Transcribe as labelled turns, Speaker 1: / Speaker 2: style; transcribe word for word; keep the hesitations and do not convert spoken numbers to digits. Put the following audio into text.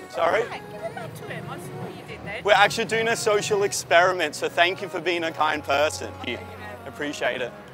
Speaker 1: Sorry?
Speaker 2: Yeah, give it back to him. I see what you did there.
Speaker 1: We're actually doing a social experiment, so thank you for being a kind person. Appreciate it.